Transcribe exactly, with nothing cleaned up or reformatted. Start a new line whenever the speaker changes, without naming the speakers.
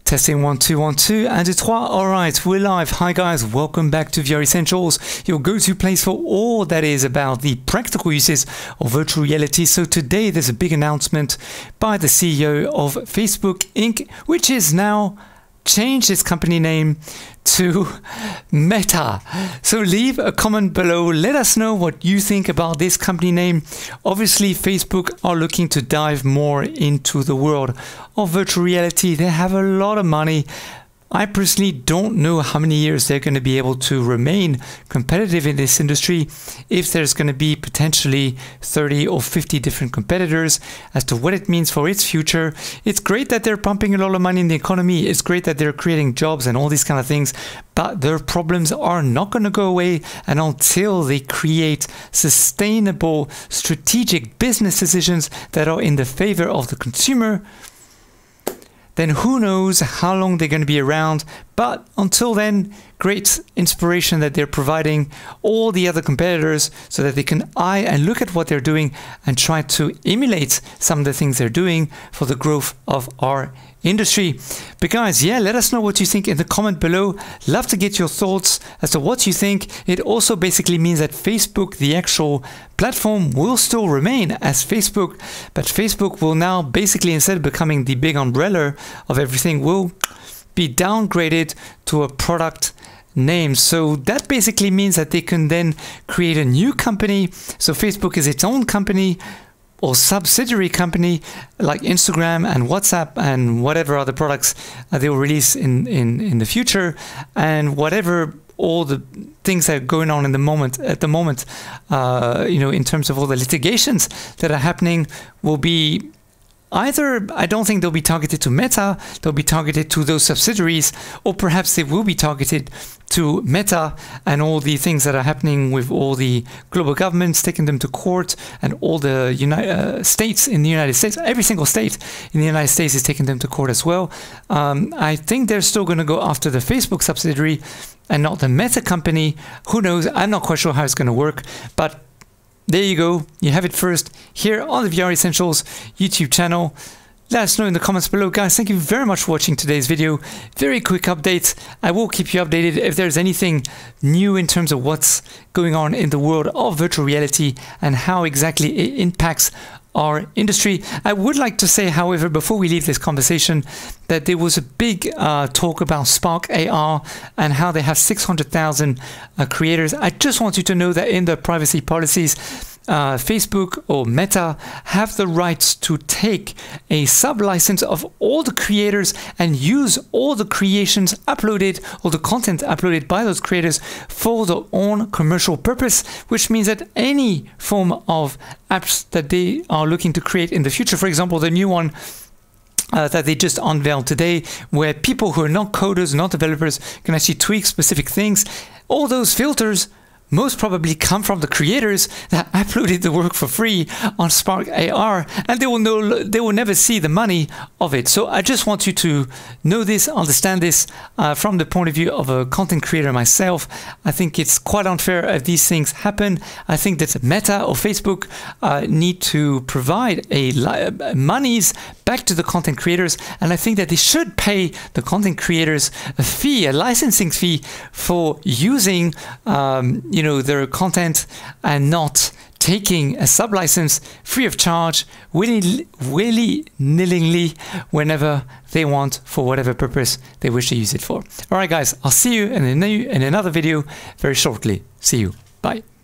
Testing one, two, one, two, and it's trois. All right, we're live. Hi guys, welcome back to V R Essentials, your go-to place for all that is about the practical uses of virtual reality. So today there's a big announcement by the C E O of Facebook Incorporated, which is now changed its company name to Meta. So leave a comment below. Let us know what you think about this company name. Obviously, Facebook are looking to dive more into the world of virtual reality. They have a lot of money. I personally don't know how many years they're going to be able to remain competitive in this industry if there's going to be potentially thirty or fifty different competitors. As to what it means for its future, it's great that they're pumping a lot of money in the economy. It's great that they're creating jobs and all these kind of things, but their problems are not going to go away. And until they create sustainable, strategic business decisions that are in the favor of the consumer, then who knows how long they're going to be around. But until then, great inspiration that they're providing all the other competitors so that they can eye and look at what they're doing and try to emulate some of the things they're doing for the growth of our industry. But guys, yeah, let us know what you think in the comment below. Love to get your thoughts as to what you think. It also basically means that Facebook, the actual platform, will still remain as Facebook, but Facebook will now basically, instead of becoming the big umbrella of everything, will be downgraded to a product name. So that basically means that they can then create a new company. So Facebook is its own company or subsidiary company, like Instagram and WhatsApp and whatever other products uh, they will release in, in, in the future, and whatever all the things that are going on in the moment at the moment, uh, you know, in terms of all the litigations that are happening, will be either, I don't think they'll be targeted to Meta, they'll be targeted to those subsidiaries, or perhaps they will be targeted to Meta and all the things that are happening with all the global governments taking them to court, and all the United uh, states in the United States, every single state in the United States is taking them to court as well. Um, I think they're still going to go after the Facebook subsidiary and not the Meta company. Who knows? I'm not quite sure how it's going to work, but there you go. You have it first here on the V R Essentials YouTube channel. Let us know in the comments below. Guys, thank you very much for watching today's video. Very quick update. I will keep you updated if there's anything new in terms of what's going on in the world of virtual reality and how exactly it impacts our industry. I would like to say, however, before we leave this conversation, that there was a big uh, talk about Spark A R and how they have six hundred thousand uh, creators. I just want you to know that in the privacy policies, Uh, Facebook or Meta have the rights to take a sub-license of all the creators and use all the creations uploaded, or the content uploaded by those creators, for their own commercial purpose, which means that any form of apps that they are looking to create in the future, for example, the new one Uh, that they just unveiled today, where people who are not coders, not developers, can actually tweak specific things, all those filters most probably come from the creators that uploaded the work for free on Spark A R, and they will know, they will never see the money of it. So I just want you to know this, understand this uh, from the point of view of a content creator myself. I think it's quite unfair if these things happen. I think that Meta or Facebook uh, need to provide a uh, monies back to the content creators, and I think that they should pay the content creators a fee, a licensing fee, for using um, you know, their content and not taking a sub-license free of charge, willy, willy-nillingly, whenever they want, for whatever purpose they wish to use it for. All right, guys, I'll see you in, a new, in another video very shortly. See you. Bye.